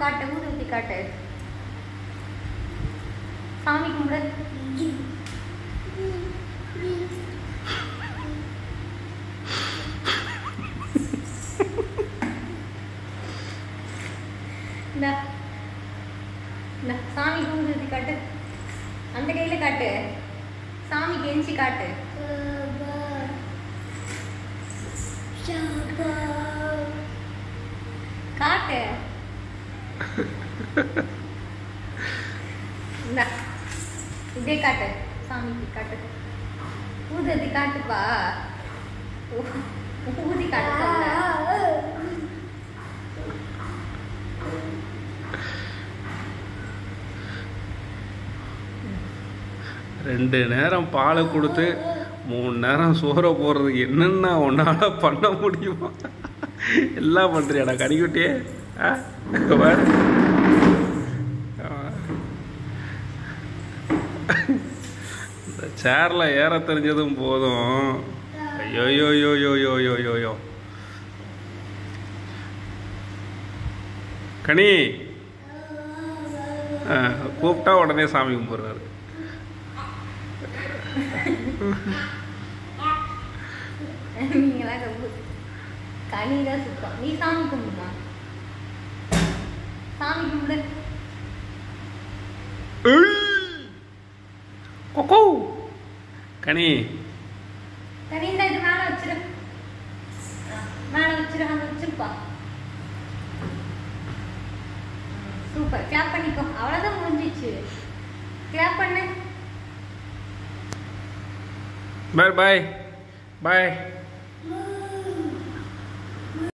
காட்டு, ஊதுவத்தி காட்டு. சாமி கும்பிடு. சாமி ஊதுவத்தி காட்டு. அந்த கையில காட்டு. சாமி கெஞ்சி காட்டு. காட்டு. இதே காட்டு. சாமிக்கு காட்டு. ஊதுவத்தி காட்டுப்பா. ஊதி காட்டு. ரெண்டு நேரம் பாலை கொடுத்து 3 நேரம் சோற போடுறதுக்கு என்னென்ன ஒன்னால பண்ண முடியுமா? எல்லாம் பண்றியாடா கனிக்குட்டியே. இந்த சேர்ல ஏற தெரிஞ்சதும் போதும். ஐயோயோயோயோயோயோயோயோ கனி கூப்பிட்டா உடனே சாமி கும்பிடுறாரு. கனிதான் சுத்தம். நீ சாமி கும்பிடுமா? சாமி கும்பிடு. கனி கனி இந்த இது மேல வச்சிரு. மேல வச்சிரு. அங்க வச்சிருப்பா. சூப்பர். கிளாப் பண்ணிக்கோ. அவ்வளவுதான் முடிஞ்சிச்சு. கிளாப் பண்ணு. பாய் பாய் பாய்.